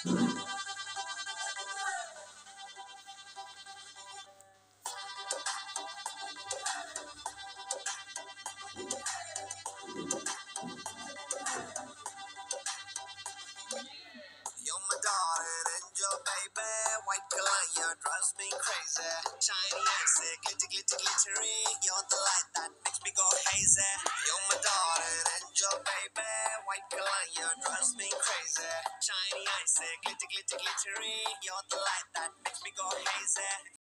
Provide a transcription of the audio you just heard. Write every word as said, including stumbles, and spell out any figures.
You're my darling angel, baby. White color, you drives me crazy. Shiny, icy, glitter, glitter, glittery. You're the light that makes me go hazy. You're my darling angel, baby. White color, you drives me crazy. Shiny, icy, glitter, glitter, glittery. You're the light that makes me go hazy.